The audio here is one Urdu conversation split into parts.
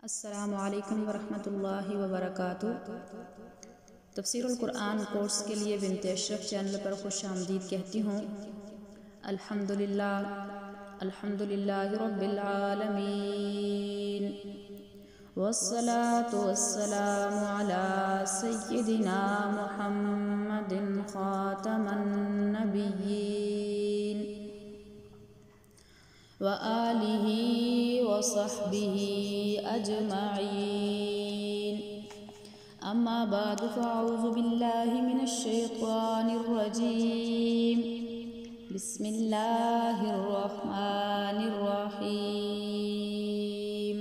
السلام علیکم ورحمۃ اللہ وبرکاتہ۔ تفسیر القرآن کورس کے لیے بنت اشرف چینل پر خوش آمدید کہتی ہوں۔ الحمدللہ رب العالمین، والصلاة والسلام علی سیدنا محمد خاتم النبیین وآلہ وصحبہ اجمعین، اما بعد فاعوذ باللہ من الشیطان الرجیم، بسم اللہ الرحمن الرحیم۔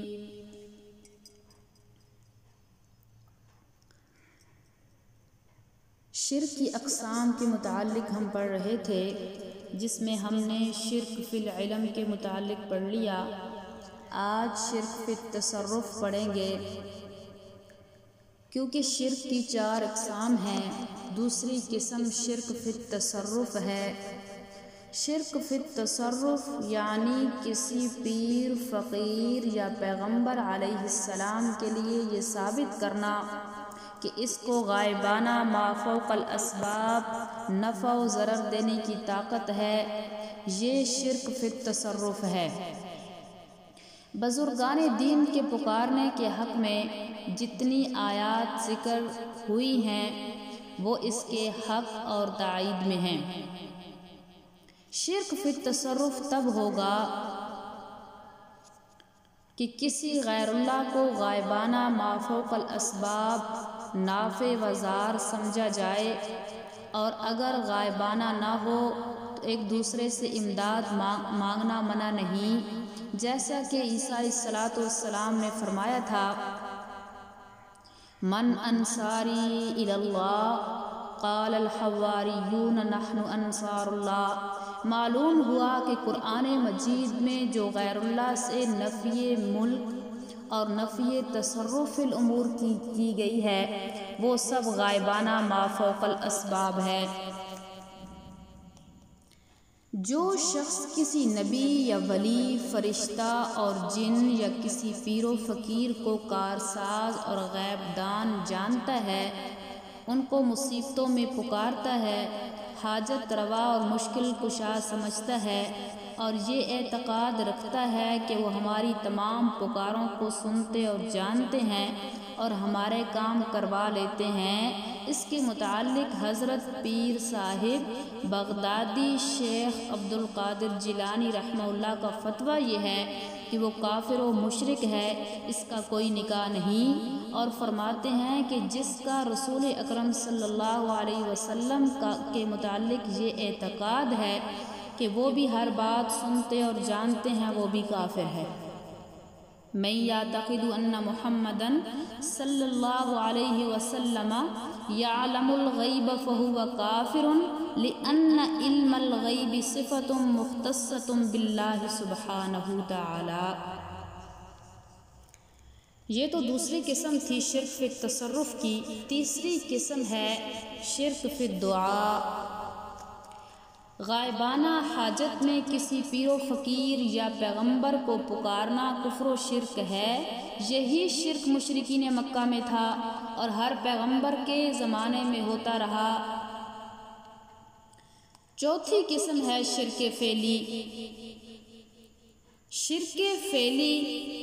شرک کی اقسام کے متعلق ہم پڑھ رہے تھے، جس میں ہم نے شرک فی العلم کے متعلق پڑھ لیا۔ آج شرک فی التصرف پڑھیں گے، کیونکہ شرک کی 4 اقسام ہیں۔ دوسری قسم شرک فی التصرف ہے۔ شرک فی التصرف یعنی کسی پیر، فقیر یا پیغمبر علیہ السلام کے لیے یہ ثابت کرنا کہ اس کو غائبانہ ما فوق الاسباب نفع و ضرر دینے کی طاقت ہے، یہ شرک فی التصرف ہے۔ بزرگان دین کے پکارنے کے حق میں جتنی آیات ذکر ہوئی ہیں وہ اس کے حق اور تائید میں ہیں۔ شرک فی التصرف تب ہوگا کہ کسی غیر اللہ کو غائبانہ ما فوق الاسباب نافع و ضار سمجھا جائے، اور اگر غائبانہ نہ ہو تو ایک دوسرے سے امداد مانگنا منع نہیں، جیسا کہ عیسیٰ علیہ السلام نے فرمایا تھا، من انصاری الی اللہ قال الحواریون نحن انصار اللہ۔ معلوم ہوا کہ قرآن مجید میں جو غیر اللہ سے نفی ملک اور نفی تصرف الامور کی گئی ہے وہ سب غائبانہ ما فوق الاسباب ہے۔ جو شخص کسی نبی یا ولی، فرشتہ اور جن یا کسی پیر و فقیر کو کارساز اور غیب دان جانتا ہے، ان کو مصیبتوں میں پکارتا ہے، حاجت روا اور مشکل کشا سمجھتا ہے، اور یہ اعتقاد رکھتا ہے کہ وہ ہماری تمام پکاروں کو سنتے اور جانتے ہیں اور ہمارے کام کروا لیتے ہیں، اس کے متعلق حضرت پیر صاحب بغدادی شیخ عبد القادر جیلانی رحمہ اللہ کا فتویٰ یہ ہے کہ وہ کافر و مشرک ہے، اس کا کوئی نکاح نہیں، اور فرماتے ہیں کہ جس کا رسول اکرم صلی اللہ علیہ وسلم کے متعلق یہ اعتقاد ہے کہ وہ بھی ہر بات سنتے اور جانتے ہیں، وہ بھی کافر ہے۔ من یعتقد ان محمدا صلی اللہ علیہ وسلم یعلم الغیب فہو کافر لأن علم الغیب صفت مختصۃ باللہ سبحانہ تعالی۔ یہ تو دوسری قسم تھی شرک فی التصرف کی۔ تیسری قسم ہے شرک فی الدعاء۔ غائبانہ حاجت میں کسی پیر و فقیر یا پیغمبر کو پکارنا کفر و شرک ہے۔ یہی شرک مشرکین مکہ میں تھا اور ہر پیغمبر کے زمانے میں ہوتا رہا۔ چوتھی قسم ہے شرک فعلی۔ شرک فعلی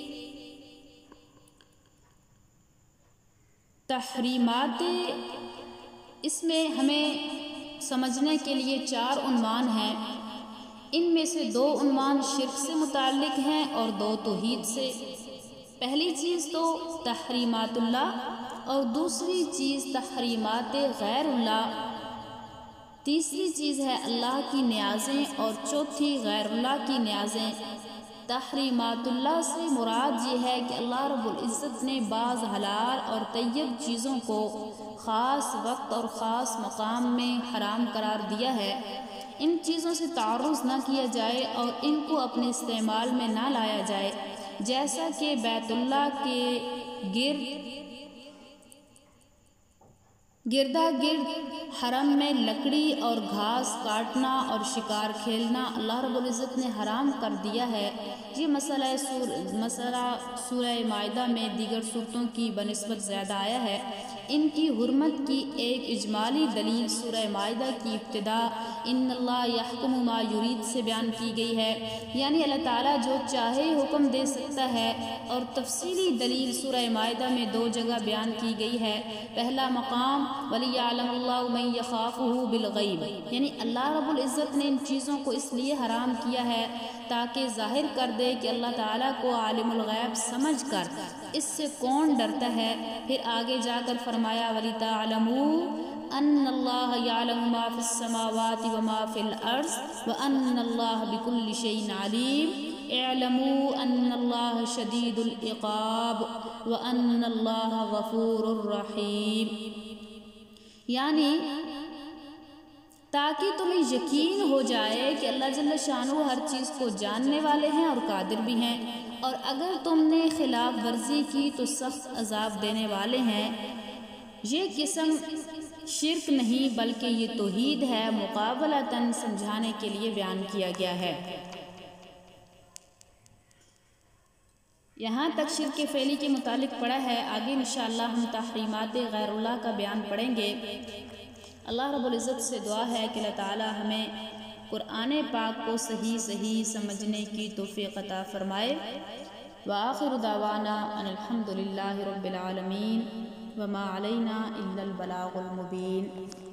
تحریمات، اس میں ہمیں سمجھنے کے لیے 4 عنوان ہیں۔ ان میں سے 2 عنوان شرک سے متعلق ہیں اور 2 توحید سے۔ پہلی چیز تو تحریمات اللہ اور دوسری چیز تحریمات غیر اللہ۔ تیسری چیز ہے اللہ کی نیازیں اور چوتھی غیر اللہ کی نیازیں۔ تحریمات اللہ سے مراد یہ ہے کہ اللہ رب العزت نے بعض حلال اور طیب چیزوں کو خاص وقت اور خاص مقام میں حرام قرار دیا ہے۔ ان چیزوں سے تعرض نہ کیا جائے اور ان کو اپنے استعمال میں نہ لایا جائے، جیسا کہ بیت اللہ کے گرد گردا گرد حرم میں لکڑی اور گھاس کاٹنا اور شکار کھیلنا اللہ رب العزت نے حرام کر دیا ہے۔ یہ مسئلہ سورہ مائدہ میں دیگر صورتوں کی بنسبت زیادہ آیا ہے۔ ان کی حرمت کی ایک اجمالی دلیل سورہ مائدہ کی ابتدا ان اللہ یحکم ما یرید سے بیان کی گئی ہے، یعنی اللہ تعالیٰ جو چاہے حکم دے سکتا ہے، اور تفصیلی دلیل سورہ مائدہ میں 2 جگہ بیان کی گئی ہے۔ پہلا مقام وَلِيَعْلَمَ اللَّهُ مَن يَخَافُهُ بِالْغَيْبِ، یعنی اللہ رب العزت نے ان چیزوں کو اس لیے حرام کیا ہے تاکہ ظاہر کر دے کہ اللہ تعالیٰ کو عالم الغیب سمجھ کر اس سے کون ڈرتا ہے۔ پھر آگے جا کر فرمایا وَلِتَعْلَمُوا أَنَّ اللَّهَ يَعْلَمُ مَا فِي السَّمَاوَاتِ وَمَا فِي الْأَرْضِ وَأَنَّ اللَّهَ بِكُلِّ شَيْءٍ عَلِيمٌ اعلموا أَنَّ اللَّهَ شَدِيدُ الْعِقَابِ وَأَنَّ اللَّهَ غَفُورٌ رَحِيمٌ، یعنی تاکہ تمہیں یقین ہو جائے کہ اللہ جل شانہ ہر چیز کو جاننے والے ہیں اور قادر بھی ہیں، اور اگر تم نے خلاف ورزی کی تو سخت عذاب دینے والے ہیں۔ یہ قسم شرک نہیں بلکہ یہ توحید ہے، مقابلتاً سمجھانے کے لیے بیان کیا گیا ہے۔ یہاں تک شرک فعلی کے متعلق پڑھا ہے، آگے انشاءاللہ ہم تحریمات غیر اللہ کا بیان پڑھیں گے۔ اللہ رب العزت سے دعا ہے کہ اللہ تعالی ہمیں قرآن پاک کو صحیح سمجھنے کی توفیق عطا فرمائے۔ وآخر دعوانا ان الحمد للہ رب العالمین وما علینا الا البلاغ المبین۔